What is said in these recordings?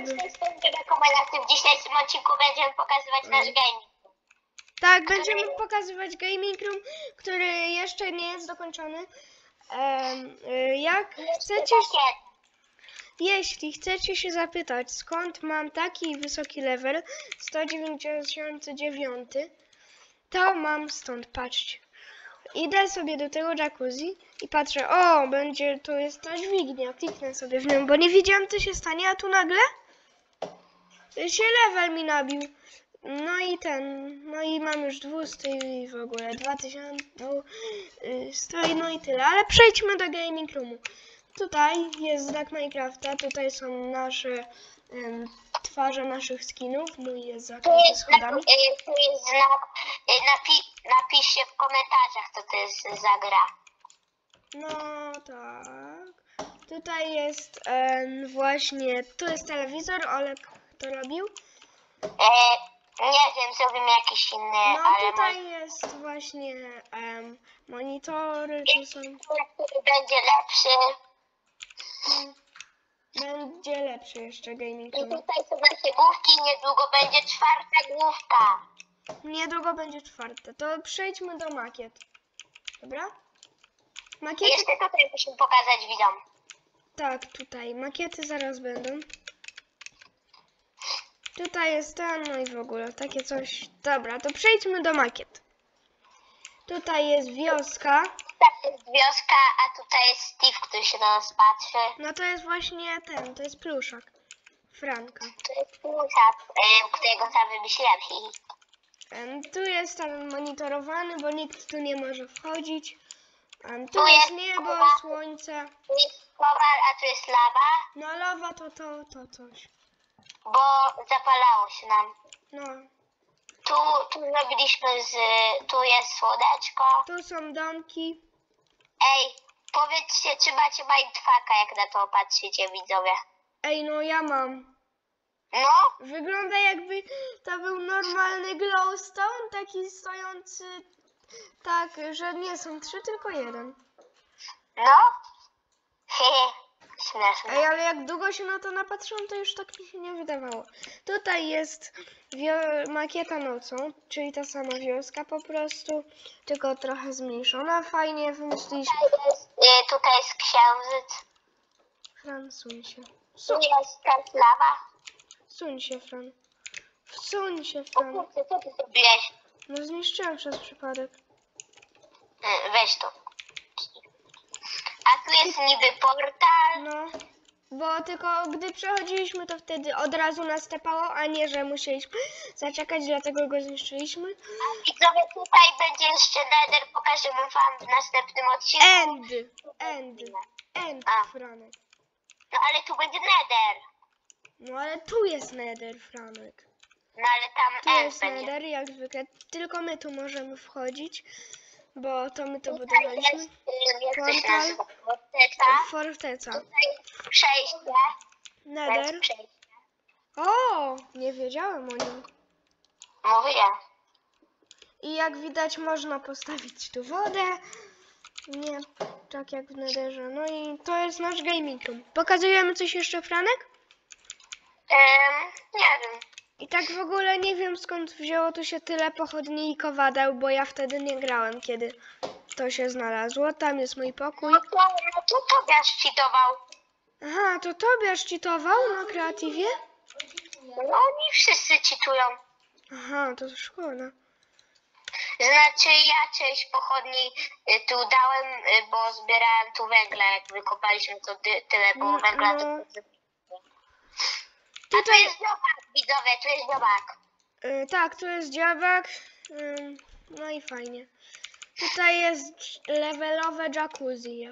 W dzisiejszym odcinku będziemy pokazywać nasz gaming. Tak, będziemy pokazywać gaming room, który jeszcze nie jest dokończony. Jeśli chcecie się zapytać, skąd mam taki wysoki level, 199, to mam stąd, patrzcie. Idę sobie do tego jacuzzi i patrzę, o, tu jest ta dźwignia, kliknę sobie w nią, bo nie wiedziałam, co się stanie, a tu nagle się level mi nabił. No i mam już 200 i w ogóle 2200, no i tyle, ale przejdźmy do gaming roomu. Tutaj jest znak Minecrafta, tutaj są nasze twarze naszych skinów, mój jest zakryty schodami. Tu jest znak, napiszcie w komentarzach, co to jest za gra. No tak, tutaj jest właśnie, tu jest telewizor, Olek to robił. Nie wiem, zrobimy jakiś inny, No ale tutaj jest właśnie monitory, tu są... który będzie lepszy. Będzie lepszy jeszcze gaming I room. tutaj są nasze główki, niedługo będzie czwarta główka. Niedługo będzie czwarte, to przejdźmy do makiet. Dobra? Makiety... Jeszcze tutaj musimy pokazać widzom. Tak, tutaj. Makiety zaraz będą. Tutaj jest ten, no i w ogóle takie coś. Dobra, to przejdźmy do makiet. Tutaj jest wioska. Tutaj jest wioska, a tutaj jest Steve, który się na nas patrzy. No to jest właśnie ten, to jest pluszak. Franka. To jest pluszak, którego sam wymyśliłem. Tu jest ten monitorowany, bo nikt tu nie może wchodzić. Tu jest niebo, słońce. Tu jest kowal, a tu jest lawa. No lawa to coś. Bo zapalało się nam. No. Tu zrobiliśmy tu jest słoneczko. Tu są domki. Ej, powiedzcie, czy macie mindfucka, jak na to patrzycie, widzowie. Ej, no ja mam. No? Wygląda jakby to był normalny glowstone, taki stojący tak, że nie są 3, tylko 1. No? Hehe, śmieszne. Ej, ale jak długo się na to napatrzyłam, to już tak mi się nie wydawało. Tutaj jest makieta nocą, czyli ta sama wioska po prostu, tylko trochę zmniejszona. Fajnie wymyśliliśmy. Tutaj jest księżyc. Fran, suń się. Tu jest też lawa. Suń się, Fran. Wsuń się, O Fran. kurczę, co ty zrobiłeś? No zniszczyłem przez przypadek. Weź to. A tu jest niby portal. No, bo tylko gdy przechodziliśmy, to wtedy od razu nas tepało, a nie, że musieliśmy zaczekać, dlatego go zniszczyliśmy. A widzowie, tutaj będzie jeszcze nether, pokażemy wam w następnym odcinku. End, Franek. No ale tu będzie nether. No ale tu jest nether, Franek. No ale tam Tu end jest będzie. nether, jak zwykle. Tylko my tu możemy wchodzić, bo to my to Tutaj budowaliśmy. jest, jak to się Portal. nazywa, forteca. Forteca. Tutaj jest przejście. To Nether. jest przejście. O, nie wiedziałem o nim. Mówię. I jak widać, można postawić tu wodę. Nie, tak jak w netherze. No i to jest nasz gaming room. Pokazujemy coś jeszcze, Franek? Nie wiem. I tak w ogóle nie wiem, skąd wzięło tu się tyle pochodni i kowadeł, bo ja wtedy nie grałem, kiedy to się znalazło. Tam jest mój pokój. No to Tobiasz cheatował. Aha, to Tobiasz cheatował na kreatywie? No oni wszyscy cheatują. Aha, to szkoda. Znaczy ja część pochodni tu dałem, bo zbierałem tu węgla. Jak wykopaliśmy to tyle było węgla. No. A tu Tutaj, jest dziobak, widzowie, tu jest dziobak. tak, tu jest dziabak. No i fajnie. Tutaj jest levelowe jacuzzi.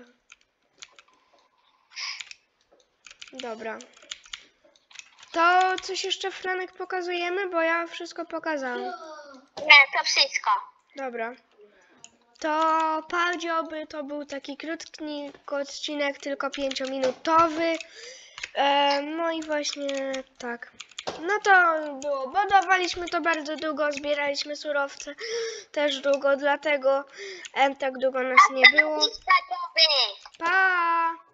Dobra. To coś jeszcze, Franek, pokazujemy, bo ja wszystko pokazałam. Nie, to wszystko. Dobra. To Paldzioby to był taki krótki odcinek, tylko 5-minutowy. No i właśnie tak. No to było. Budowaliśmy to bardzo długo, zbieraliśmy surowce też długo, dlatego tak długo nas nie było. Instagramowy. Pa!